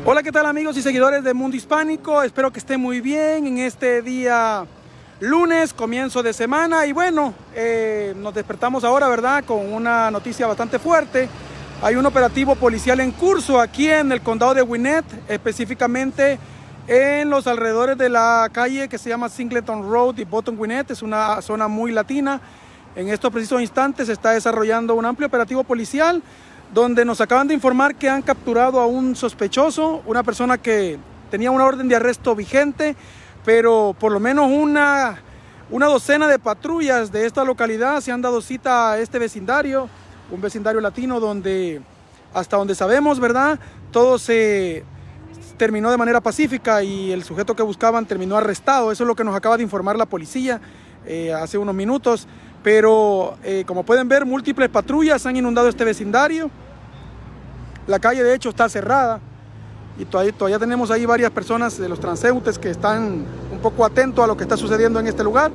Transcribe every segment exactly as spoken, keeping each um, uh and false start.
Hola, ¿qué tal amigos y seguidores de Mundo Hispánico? Espero que estén muy bien en este día lunes, comienzo de semana. Y bueno, eh, nos despertamos ahora, ¿verdad? Con una noticia bastante fuerte. Hay un operativo policial en curso aquí en el condado de Gwinnett, específicamente en los alrededores de la calle que se llama Singleton Road y Bottom Gwinnett. Es una zona muy latina. En estos precisos instantes se está desarrollando un amplio operativo policial donde nos acaban de informar que han capturado a un sospechoso, una persona que tenía una orden de arresto vigente, pero por lo menos una, una docena de patrullas de esta localidad se han dado cita a este vecindario, un vecindario latino donde, hasta donde sabemos, ¿verdad?, todo se terminó de manera pacífica y el sujeto que buscaban terminó arrestado. Eso es lo que nos acaba de informar la policía eh, hace unos minutos. Pero eh, como pueden ver, múltiples patrullas han inundado este vecindario. La calle de hecho está cerrada y todavía, todavía tenemos ahí varias personas de los transeúntes que están un poco atentos a lo que está sucediendo en este lugar.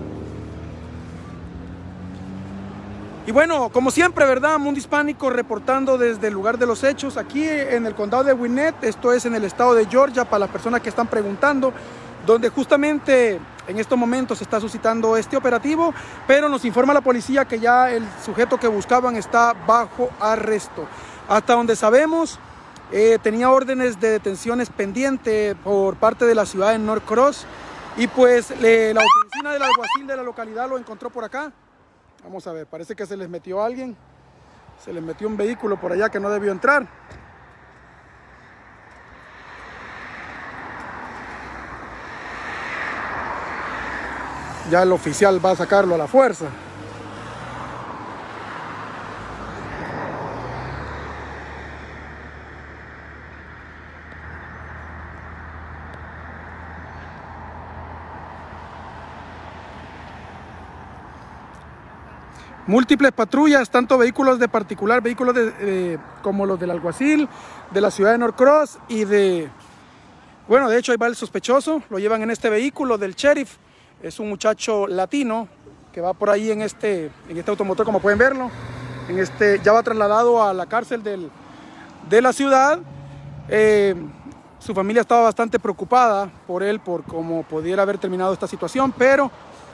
Y bueno, como siempre, ¿verdad? Mundo Hispánico reportando desde el lugar de los hechos aquí en el condado de Gwinnett. Esto es en el estado de Georgia, para las personas que están preguntando, donde justamente en estos momentos se está suscitando este operativo, pero nos informa la policía que ya el sujeto que buscaban está bajo arresto. Hasta donde sabemos, eh, tenía órdenes de detenciones pendientes por parte de la ciudad de Norcross, y pues le, la oficina del alguacil de la localidad lo encontró por acá. Vamos a ver, parece que se les metió alguien, se les metió un vehículo por allá que no debió entrar. Ya el oficial va a sacarlo a la fuerza. Múltiples patrullas, tanto vehículos de particular, vehículos de, de, como los del alguacil, de la ciudad de Norcross y de... Bueno, de hecho ahí va el sospechoso, lo llevan en este vehículo del sheriff. Es un muchacho latino que va por ahí en este, en este automotor, como pueden verlo. En este, ya va trasladado a la cárcel del, de la ciudad. Eh, su familia estaba bastante preocupada por él, por cómo pudiera haber terminado esta situación, pero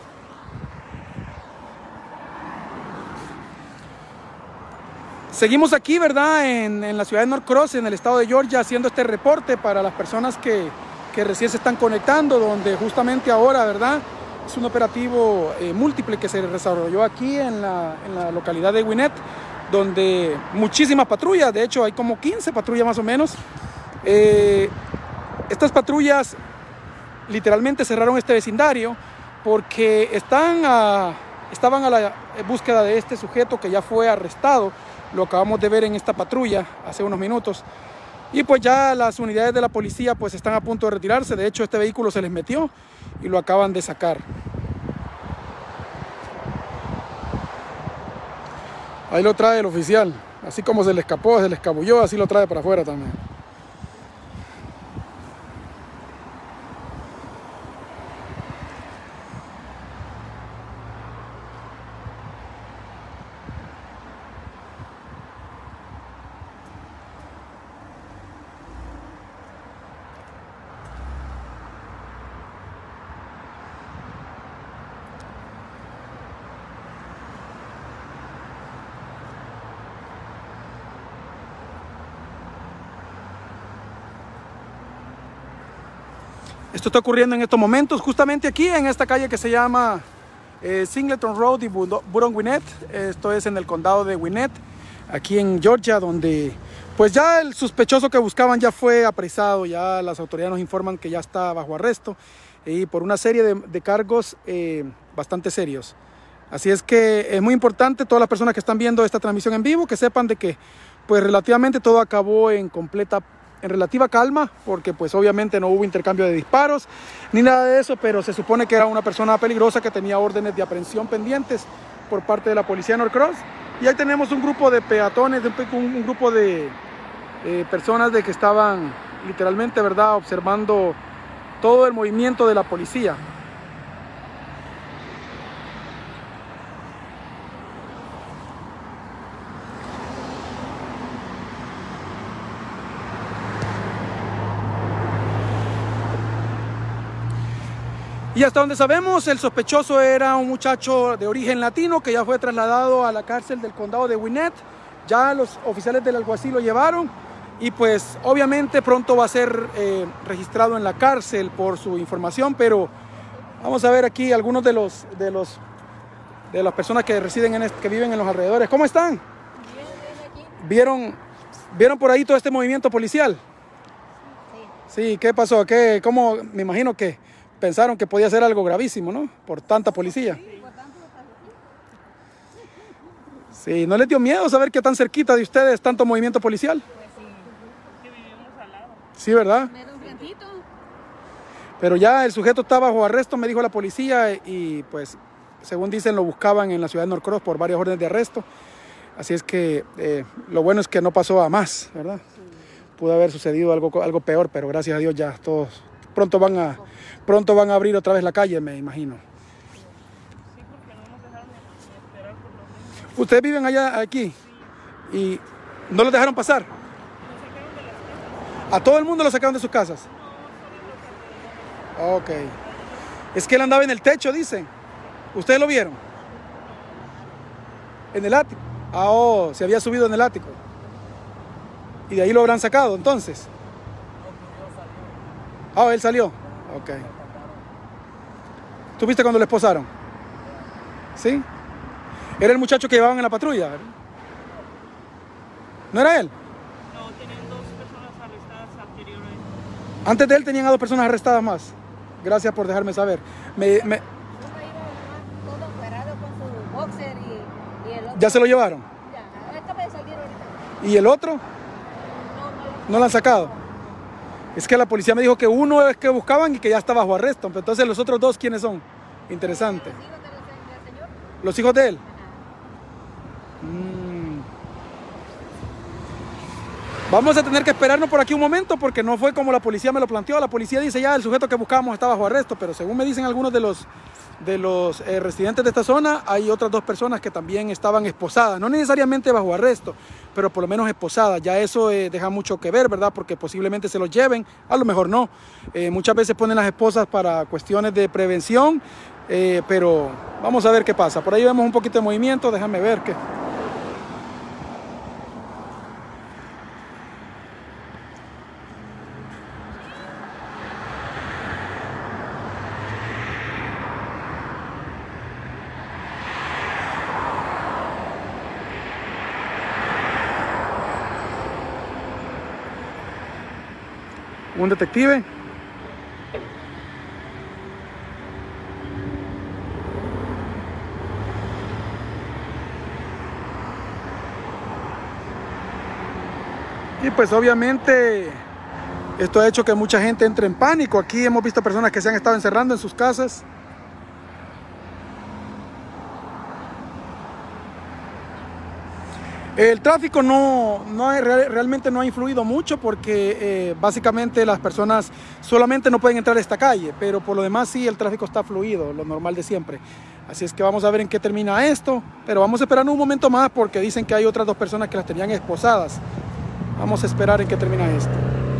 seguimos aquí, ¿verdad? En, en la ciudad de Norcross, en el estado de Georgia, haciendo este reporte para las personas que, que recién se están conectando, donde justamente ahora, ¿verdad?, es un operativo eh, múltiple que se desarrolló aquí en la, en la localidad de Gwinnett, donde muchísimas patrullas, de hecho hay como quince patrullas más o menos. Eh, estas patrullas literalmente cerraron este vecindario porque están a, estaban a la búsqueda de este sujeto que ya fue arrestado. Lo acabamos de ver en esta patrulla hace unos minutos. Y pues ya las unidades de la policía pues están a punto de retirarse. De hecho, este vehículo se les metió y lo acaban de sacar. Ahí lo trae el oficial. Así como se le escapó, se le escabulló, así lo trae para afuera también. Esto está ocurriendo en estos momentos, justamente aquí en esta calle que se llama eh, Singleton Road y Bottom Gwinnett. Esto es en el condado de Gwinnett, aquí en Georgia, donde pues ya el sospechoso que buscaban ya fue apresado. Ya las autoridades nos informan que ya está bajo arresto y por una serie de, de cargos eh, bastante serios. Así es que es muy importante, todas las personas que están viendo esta transmisión en vivo, que sepan de que pues relativamente todo acabó en completa en relativa calma, porque pues obviamente no hubo intercambio de disparos ni nada de eso, pero se supone que era una persona peligrosa que tenía órdenes de aprehensión pendientes por parte de la policía de Norcross. Y ahí tenemos un grupo de peatones, un, un grupo de eh, personas de que estaban literalmente, ¿verdad?, observando todo el movimiento de la policía. Y hasta donde sabemos, el sospechoso era un muchacho de origen latino que ya fue trasladado a la cárcel del condado de Gwinnett. Ya los oficiales del alguacil lo llevaron y pues obviamente pronto va a ser eh, registrado en la cárcel por su información, pero vamos a ver aquí algunos de los de los de las personas que residen en este, que viven en los alrededores. ¿Cómo están? Bien, bien aquí. ¿Vieron, ¿Vieron por ahí todo este movimiento policial? Sí. Sí, ¿qué pasó? ¿Qué, cómo, me imagino que pensaron que podía ser algo gravísimo, ¿no? Por tanta policía. Sí, por tanto. Sí, ¿no les dio miedo saber que tan cerquita de ustedes tanto movimiento policial? Pues sí, porque vivimos al lado. Sí, ¿verdad? Menos un vientito. Pero ya el sujeto está bajo arresto, me dijo la policía, y pues, según dicen, lo buscaban en la ciudad de Norcross por varias órdenes de arresto. Así es que eh, lo bueno es que no pasó a más, ¿verdad? Sí. Pudo haber sucedido algo, algo peor, pero gracias a Dios ya todos pronto van a, pronto van a abrir otra vez la calle, me imagino. Sí, porque no nos dejaron ni esperar por los niños. ¿Ustedes viven allá, aquí? Sí. ¿Y no los dejaron pasar? Nos sacaron de las casas. ¿A todo el mundo lo sacaron de sus casas? No, Ok. Es que él andaba en el techo, dicen. ¿Ustedes lo vieron? En el ático. Ah, oh, se había subido en el ático. Y de ahí lo habrán sacado, entonces. Ah, oh, él salió. Ok. ¿Tú viste cuando lo esposaron? ¿Sí? Era el muchacho que llevaban en la patrulla, ¿verdad? ¿No era él? No, tenían dos personas arrestadas anteriormente. Antes de él tenían a dos personas arrestadas más. Gracias por dejarme saber. Me, me... Todo fuerado con su boxer y, y el otro. ¿Ya se lo llevaron? Ya, acaba de salir ahorita. ¿Y el otro? No, no, ¿No lo han sacado? Es que la policía me dijo que uno es que buscaban y que ya está bajo arresto. Entonces, ¿los otros dos quiénes son? Interesante. ¿Los hijos de los, del señor? ¿Los hijos de él? Ajá. Mm. Vamos a tener que esperarnos por aquí un momento porque no fue como la policía me lo planteó. La policía dice ya el sujeto que buscábamos está bajo arresto, pero según me dicen algunos de los, de los eh, residentes de esta zona, hay otras dos personas que también estaban esposadas, no necesariamente bajo arresto, pero por lo menos esposadas. Ya eso eh, deja mucho que ver, ¿verdad? Porque posiblemente se los lleven, a lo mejor no. Eh, muchas veces ponen las esposas para cuestiones de prevención, eh, pero vamos a ver qué pasa. Por ahí vemos un poquito de movimiento, déjame ver qué. Un detective. Y pues obviamente esto ha hecho que mucha gente entre en pánico. Aquí hemos visto personas que se han estado encerrando en sus casas. El tráfico no, no hay, realmente no ha influido mucho porque eh, básicamente las personas solamente no pueden entrar a esta calle, pero por lo demás sí el tráfico está fluido, lo normal de siempre. Así es que vamos a ver en qué termina esto, pero vamos a esperar un momento más porque dicen que hay otras dos personas que las tenían esposadas. Vamos a esperar en qué termina esto.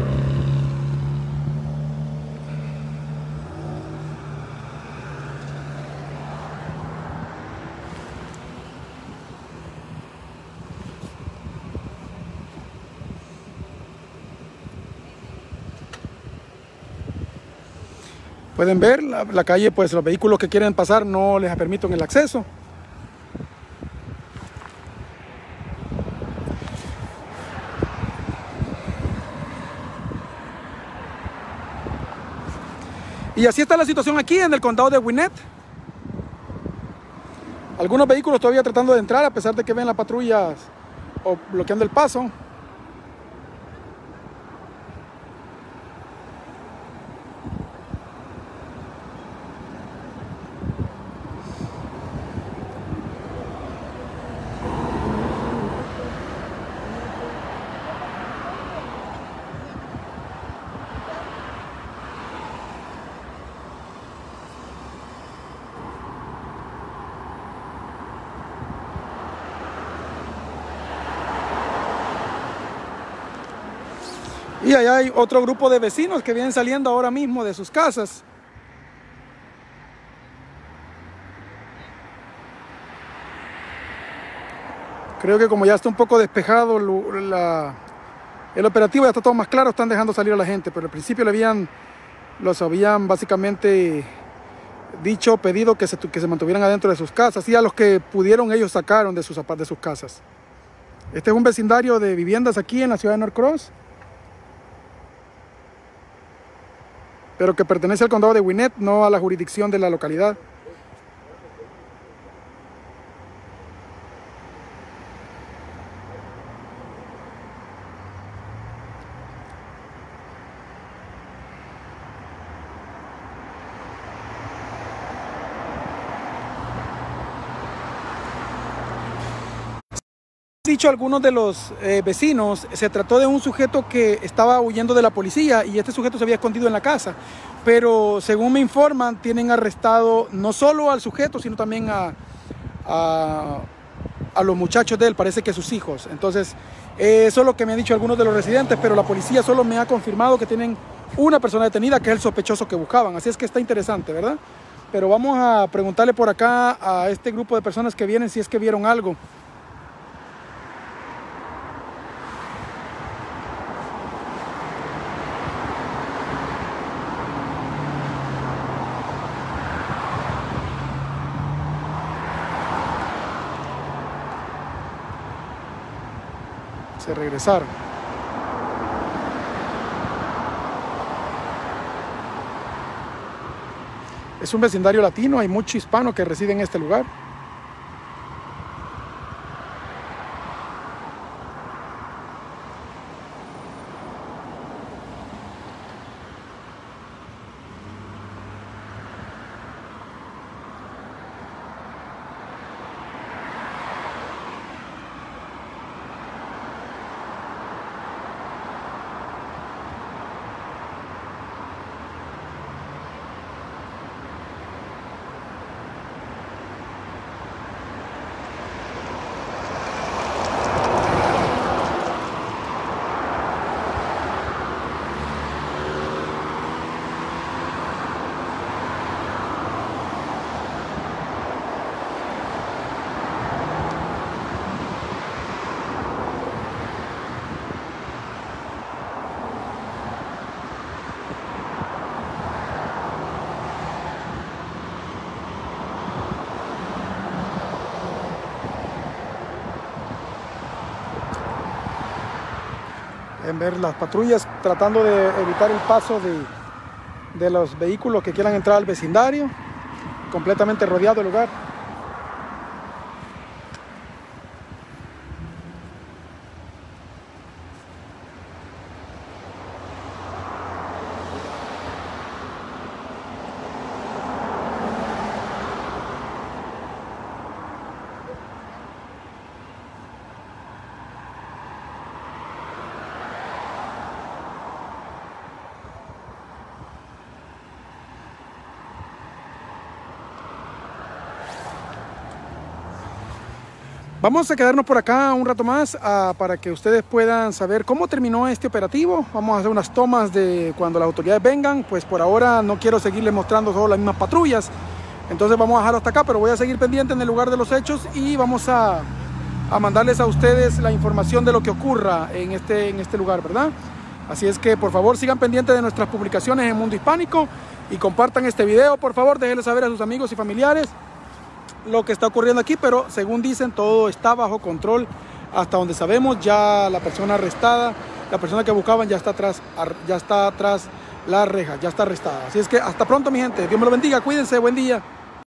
Pueden ver la, la calle, pues los vehículos que quieren pasar no les permiten el acceso. Y así está la situación aquí en el condado de Gwinnett. Algunos vehículos todavía tratando de entrar a pesar de que ven las patrullas o bloqueando el paso. Y allá hay otro grupo de vecinos que vienen saliendo ahora mismo de sus casas. Creo que como ya está un poco despejado la, el operativo, ya está todo más claro, están dejando salir a la gente, pero al principio le habían, los habían básicamente dicho, pedido que se, que se mantuvieran adentro de sus casas, y a los que pudieron ellos sacaron de sus, de sus casas. Este es un vecindario de viviendas aquí en la ciudad de Norcross, pero que pertenece al condado de Gwinnett, no a la jurisdicción de la localidad. Dicho algunos de los eh, vecinos, se trató de un sujeto que estaba huyendo de la policía y este sujeto se había escondido en la casa, pero según me informan tienen arrestado no solo al sujeto sino también a, a, a los muchachos de él, parece que sus hijos. Entonces eh, eso es lo que me han dicho algunos de los residentes, pero la policía solo me ha confirmado que tienen una persona detenida, que es el sospechoso que buscaban, así es que está interesante, ¿verdad? Pero vamos a preguntarle por acá a este grupo de personas que vienen si es que vieron algo. Se regresaron. Es un vecindario latino, hay mucho hispano que reside en este lugar. En ver las patrullas tratando de evitar el paso de, de los vehículos que quieran entrar al vecindario, completamente rodeado el lugar. Vamos a quedarnos por acá un rato más uh, para que ustedes puedan saber cómo terminó este operativo. Vamos a hacer unas tomas de cuando las autoridades vengan. Pues por ahora no quiero seguirles mostrando solo las mismas patrullas. Entonces vamos a dejarlo hasta acá, pero voy a seguir pendiente en el lugar de los hechos y vamos a, a mandarles a ustedes la información de lo que ocurra en este, en este lugar, ¿verdad? Así es que por favor sigan pendientes de nuestras publicaciones en Mundo Hispánico y compartan este video. Por favor, déjenle saber a sus amigos y familiares lo que está ocurriendo aquí, pero según dicen todo está bajo control hasta donde sabemos. Ya la persona arrestada, la persona que buscaban ya está atrás, ya está atrás la reja, ya está arrestada. Así es que hasta pronto mi gente, Dios me lo bendiga, cuídense, buen día.